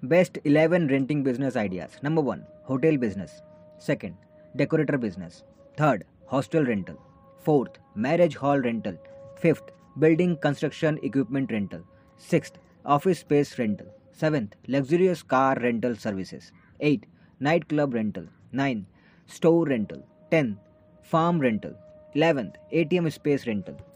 Best 11 renting business ideas. Number 1. Hotel business. Second. Decorator business. Third. Hostel rental. Fourth. Marriage hall rental. Fifth. Building construction equipment rental. Sixth. Office space rental. Seventh. Luxurious car rental services. 8. Nightclub rental. 9. Store rental. 10. Farm rental. 11th. ATM space rental.